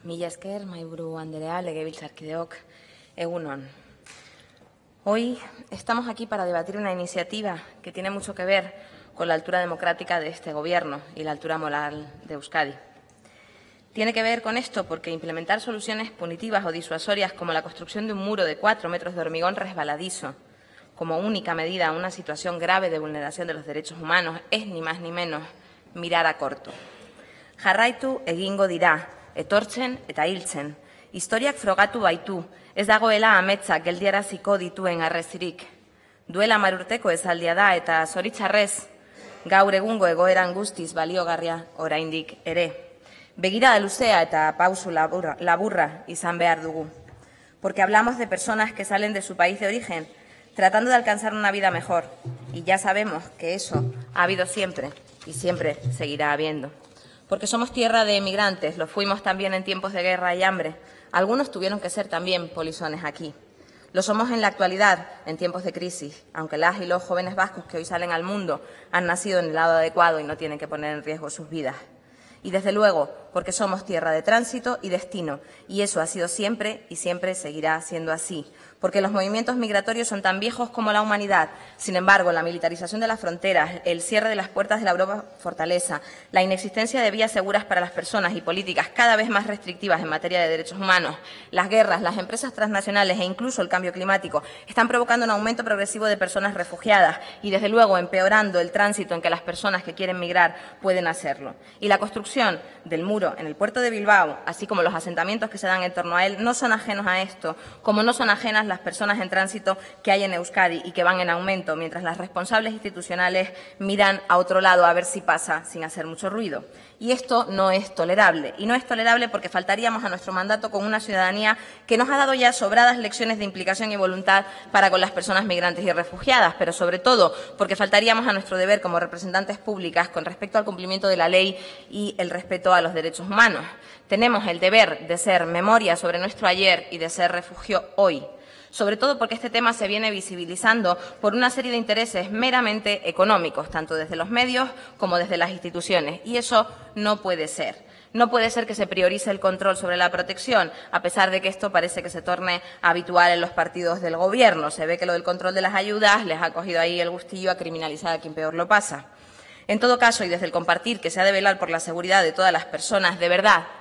Mila esker, mahaiburu andrea, legebiltzarkideok, egun on. Hoy estamos aquí para debatir una iniciativa que tiene mucho que ver con la altura democrática de este Gobierno y la altura moral de Euskadi. Tiene que ver con esto porque implementar soluciones punitivas o disuasorias como la construcción de un muro de 4 metros de hormigón resbaladizo como única medida a una situación grave de vulneración de los derechos humanos es ni más ni menos mirar a corto. Jarraitu egingo dira, etortzen eta hiltzen. Historiak frogatu baitu, ez dagoela ametsak geldiaraziko dituen harrezirik. Duela 10 urteko esaldia da eta zoritxarrez gaur egungo egoeran guztiz baliogarria oraindik ere. Begirada luzea eta pausu laburra izan behar dugu. Porque hablamos de personas que salen de su país de origen tratando de alcanzar una vida mejor. Y ya sabemos que eso ha habido siempre y siempre seguirá habiendo. Porque somos tierra de emigrantes, lo fuimos también en tiempos de guerra y hambre. Algunos tuvieron que ser también polizones aquí. Lo somos en la actualidad, en tiempos de crisis, aunque las y los jóvenes vascos que hoy salen al mundo han nacido en el lado adecuado y no tienen que poner en riesgo sus vidas. Y desde luego, porque somos tierra de tránsito y destino, y eso ha sido siempre y siempre seguirá siendo así. Porque los movimientos migratorios son tan viejos como la humanidad. Sin embargo, la militarización de las fronteras, el cierre de las puertas de la Europa fortaleza, la inexistencia de vías seguras para las personas y políticas cada vez más restrictivas en materia de derechos humanos, las guerras, las empresas transnacionales e incluso el cambio climático están provocando un aumento progresivo de personas refugiadas y, desde luego, empeorando el tránsito en que las personas que quieren migrar pueden hacerlo. Y la construcción del muro en el puerto de Bilbao, así como los asentamientos que se dan en torno a él, no son ajenos a esto, como no son ajenas las personas en tránsito que hay en Euskadi y que van en aumento, mientras las responsables institucionales miran a otro lado a ver si pasa sin hacer mucho ruido. Y esto no es tolerable. Y no es tolerable porque faltaríamos a nuestro mandato con una ciudadanía que nos ha dado ya sobradas lecciones de implicación y voluntad para con las personas migrantes y refugiadas, pero sobre todo porque faltaríamos a nuestro deber como representantes públicas con respecto al cumplimiento de la ley y el respeto a los derechos humanos. Tenemos el deber de ser memoria sobre nuestro ayer y de ser refugio hoy. Sobre todo porque este tema se viene visibilizando por una serie de intereses meramente económicos, tanto desde los medios como desde las instituciones. Y eso no puede ser. No puede ser que se priorice el control sobre la protección, a pesar de que esto parece que se torne habitual en los partidos del Gobierno. Se ve que lo del control de las ayudas les ha cogido ahí el gustillo a criminalizar a quien peor lo pasa. En todo caso, y desde el compartir que se ha de velar por la seguridad de todas las personas, de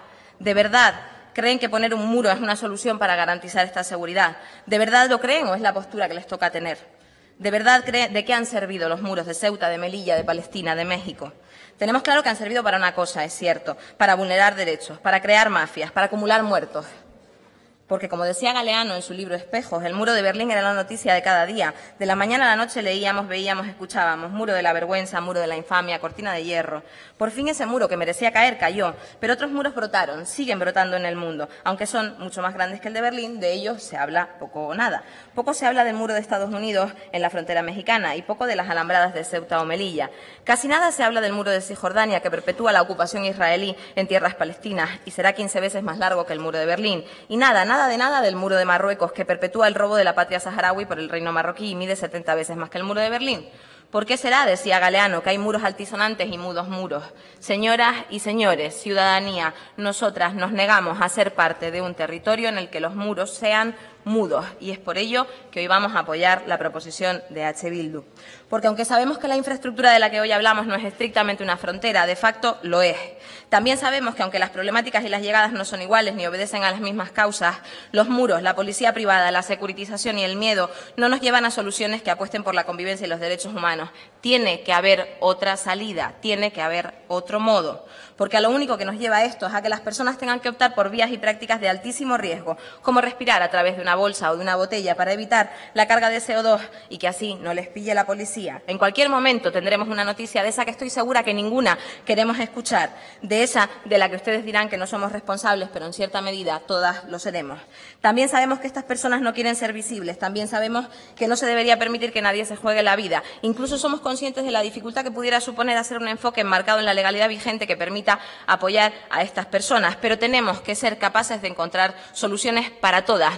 verdad, ¿creen que poner un muro es una solución para garantizar esta seguridad? ¿De verdad lo creen o es la postura que les toca tener? ¿De verdad creen de qué han servido los muros de Ceuta, de Melilla, de Palestina, de México? Tenemos claro que han servido para una cosa, es cierto, para vulnerar derechos, para crear mafias, para acumular muertos. Porque, como decía Galeano en su libro Espejos, el muro de Berlín era la noticia de cada día. De la mañana a la noche leíamos, veíamos, escuchábamos. Muro de la vergüenza, muro de la infamia, cortina de hierro. Por fin ese muro que merecía caer cayó, pero otros muros brotaron, siguen brotando en el mundo. Aunque son mucho más grandes que el de Berlín, de ellos se habla poco o nada. Poco se habla del muro de Estados Unidos en la frontera mexicana y poco de las alambradas de Ceuta o Melilla. Casi nada se habla del muro de Cisjordania que perpetúa la ocupación israelí en tierras palestinas y será 15 veces más largo que el muro de Berlín. Y nada del muro de Marruecos, que perpetúa el robo de la patria saharaui por el reino marroquí y mide 70 veces más que el muro de Berlín. ¿Por qué será, decía Galeano, que hay muros altisonantes y mudos muros? Señoras y señores, ciudadanía, nosotras nos negamos a ser parte de un territorio en el que los muros sean mudos, y es por ello que hoy vamos a apoyar la proposición de H. Bildu. Porque aunque sabemos que la infraestructura de la que hoy hablamos no es estrictamente una frontera, de facto lo es. También sabemos que aunque las problemáticas y las llegadas no son iguales ni obedecen a las mismas causas, los muros, la policía privada, la securitización y el miedo no nos llevan a soluciones que apuesten por la convivencia y los derechos humanos. Tiene que haber otra salida, tiene que haber otro modo. Porque a lo único que nos lleva a esto es a que las personas tengan que optar por vías y prácticas de altísimo riesgo, como respirar a través de una bolsa o de una botella para evitar la carga de CO2 y que así no les pille la policía. En cualquier momento tendremos una noticia de esa que estoy segura que ninguna queremos escuchar, de esa de la que ustedes dirán que no somos responsables, pero en cierta medida todas lo seremos. También sabemos que estas personas no quieren ser visibles, también sabemos que no se debería permitir que nadie se juegue la vida. Incluso somos conscientes de la dificultad que pudiera suponer hacer un enfoque enmarcado en la legalidad vigente que permita apoyar a estas personas, pero tenemos que ser capaces de encontrar soluciones para todas, no solo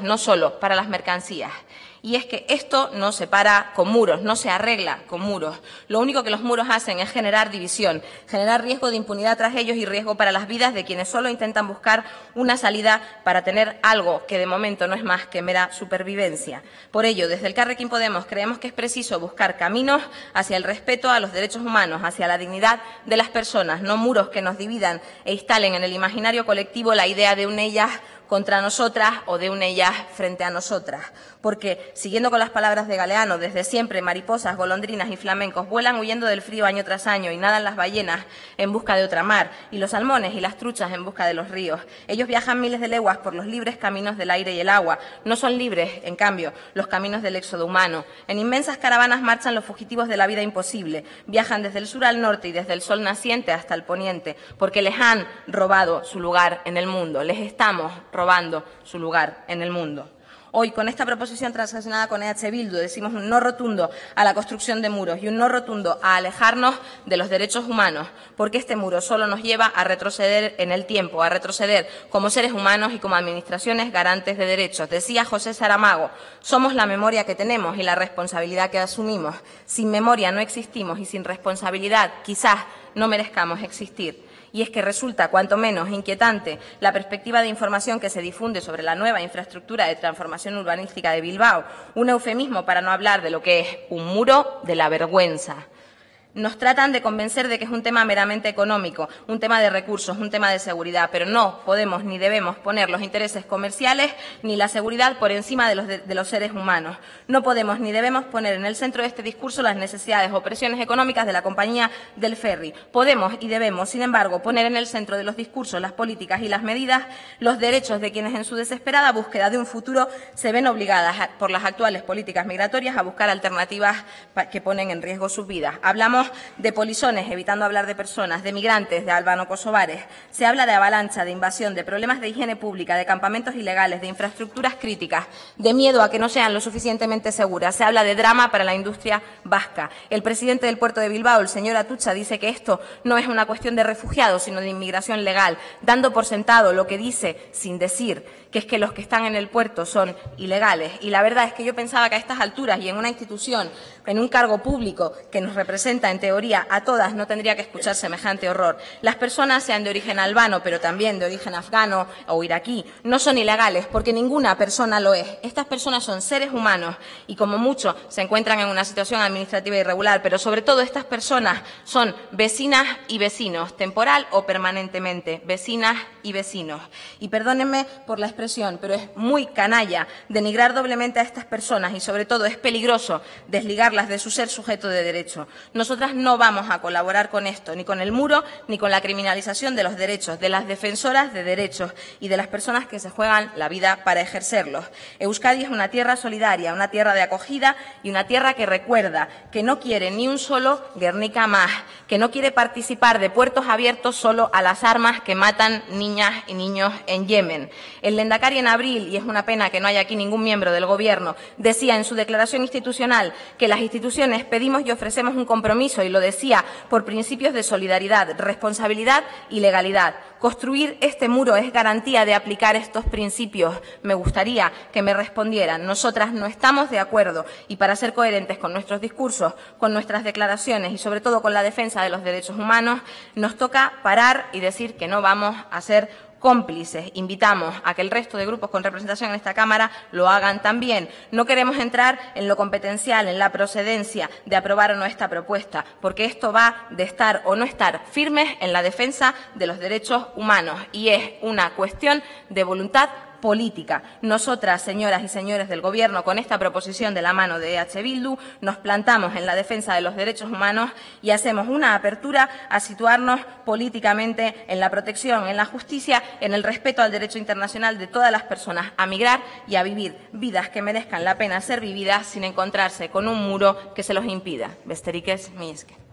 solo para las mercancías. Y es que esto no se para con muros, no se arregla con muros. Lo único que los muros hacen es generar división, generar riesgo de impunidad tras ellos y riesgo para las vidas de quienes solo intentan buscar una salida para tener algo que de momento no es más que mera supervivencia. Por ello, desde Elkarrekin Podemos creemos que es preciso buscar caminos hacia el respeto a los derechos humanos, hacia la dignidad de las personas, no muros que nos dividan e instalen en el imaginario colectivo la idea de un ellas contra nosotras o de un ellas frente a nosotras. Porque, siguiendo con las palabras de Galeano, desde siempre mariposas, golondrinas y flamencos vuelan huyendo del frío año tras año y nadan las ballenas en busca de otra mar y los salmones y las truchas en busca de los ríos. Ellos viajan miles de leguas por los libres caminos del aire y el agua. No son libres, en cambio, los caminos del éxodo humano. En inmensas caravanas marchan los fugitivos de la vida imposible. Viajan desde el sur al norte y desde el sol naciente hasta el poniente, porque les han robado su lugar en el mundo. Les estamos robando su lugar en el mundo. Hoy, con esta proposición transaccionada con EH Bildu, decimos un no rotundo a la construcción de muros y un no rotundo a alejarnos de los derechos humanos, porque este muro solo nos lleva a retroceder en el tiempo, a retroceder como seres humanos y como administraciones garantes de derechos. Decía José Saramago, somos la memoria que tenemos y la responsabilidad que asumimos. Sin memoria no existimos y sin responsabilidad quizás no merezcamos existir. Y es que resulta cuanto menos inquietante la perspectiva de información que se difunde sobre la nueva infraestructura de transformación urbanística de Bilbao, un eufemismo para no hablar de lo que es un muro de la vergüenza. Nos tratan de convencer de que es un tema meramente económico, un tema de recursos, un tema de seguridad, pero no podemos ni debemos poner los intereses comerciales ni la seguridad por encima de los seres humanos. No podemos ni debemos poner en el centro de este discurso las necesidades o presiones económicas de la compañía del ferry. Podemos y debemos, sin embargo, poner en el centro de los discursos, las políticas y las medidas los derechos de quienes en su desesperada búsqueda de un futuro se ven obligadas por las actuales políticas migratorias a buscar alternativas que ponen en riesgo sus vidas. Hablamos de polizones, evitando hablar de personas, de migrantes, de albano-kosovares. Se habla de avalancha, de invasión, de problemas de higiene pública, de campamentos ilegales, de infraestructuras críticas, de miedo a que no sean lo suficientemente seguras. Se habla de drama para la industria vasca. El presidente del puerto de Bilbao, el señor Atutxa, dice que esto no es una cuestión de refugiados, sino de inmigración legal, dando por sentado lo que dice sin decir, que es que los que están en el puerto son ilegales. Y la verdad es que yo pensaba que a estas alturas y en una institución, en un cargo público que nos representa en teoría a todas, no tendría que escuchar semejante horror. Las personas, sean de origen albano, pero también de origen afgano o iraquí, no son ilegales porque ninguna persona lo es. Estas personas son seres humanos y como mucho se encuentran en una situación administrativa irregular, pero sobre todo estas personas son vecinas y vecinos, temporal o permanentemente, vecinas y vecinos. Y perdónenme por la expresión, pero es muy canalla denigrar doblemente a estas personas y sobre todo es peligroso desligarlas de su ser sujeto de derecho. Nosotras no vamos a colaborar con esto, ni con el muro, ni con la criminalización de los derechos, de las defensoras de derechos y de las personas que se juegan la vida para ejercerlos. Euskadi es una tierra solidaria, una tierra de acogida y una tierra que recuerda que no quiere ni un solo Guernica más, que no quiere participar de puertos abiertos solo a las armas que matan niñas y niños en Yemen. El Lehendakari en abril, y es una pena que no haya aquí ningún miembro del Gobierno, decía en su declaración institucional que las instituciones pedimos y ofrecemos un compromiso, y lo decía por principios de solidaridad, responsabilidad y legalidad. Construir este muro es garantía de aplicar estos principios. Me gustaría que me respondieran. Nosotras no estamos de acuerdo y para ser coherentes con nuestros discursos, con nuestras declaraciones y sobre todo con la defensa de los derechos humanos, nos toca parar y decir que no vamos a ser cómplices. Invitamos a que el resto de grupos con representación en esta Cámara lo hagan también. No queremos entrar en lo competencial, en la procedencia de aprobar o no esta propuesta, porque esto va de estar o no estar firmes en la defensa de los derechos humanos y es una cuestión de voluntad política. Nosotras, señoras y señores del Gobierno, con esta proposición de la mano de EH Bildu, nos plantamos en la defensa de los derechos humanos y hacemos una apertura a situarnos políticamente en la protección, en la justicia, en el respeto al derecho internacional de todas las personas a migrar y a vivir vidas que merezcan la pena ser vividas sin encontrarse con un muro que se los impida. Besterik ez, mila esker.